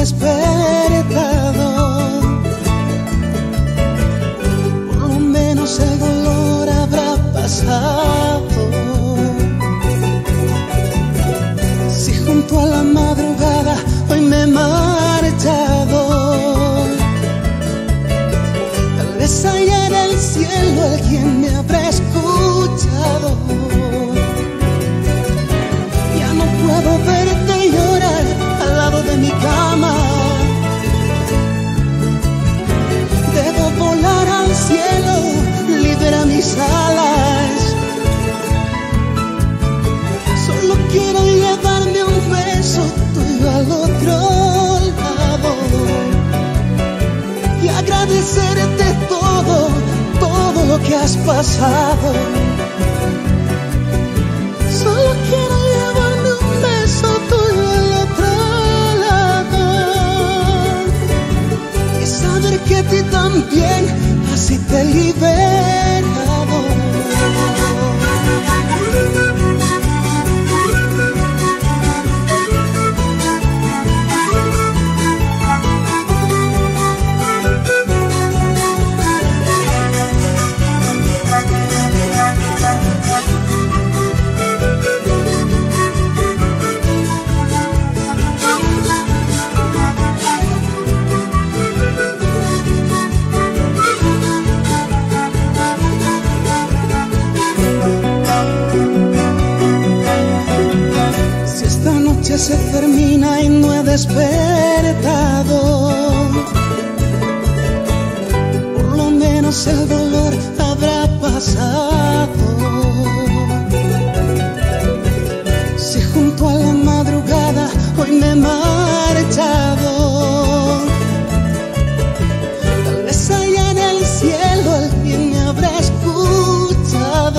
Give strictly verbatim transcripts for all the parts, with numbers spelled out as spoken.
despertado. Por lo menos el dolor habrá pasado. Si junto a la madrugada hoy me he marchado, tal vez allá en el cielo alguien me habrá escuchado. Ya no puedo verte llorar al lado de mi cama. Debo volar al cielo, libera mis alas. Solo quiero llevarme un beso tuyo al otro lado y agradecerte todo, todo lo que has pasado. Solo quiero llevarme un beso tuyo al otro lado y saber que a ti también así te he liberado. Se termina y no he despertado, por lo menos el dolor habrá pasado. Si junto a la madrugada hoy me he marchado, tal vez allá en el cielo alguien me habrá escuchado.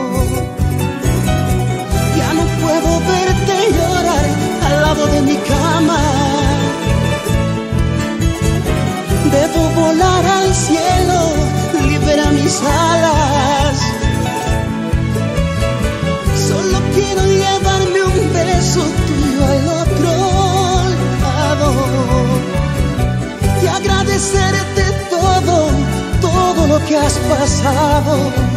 Ya no puedo verte llorar al lado de mi cama. Debo volar al cielo, libera mis alas. Solo quiero llevarme un beso tuyo al otro lado y agradecerte todo, todo lo que has pasado.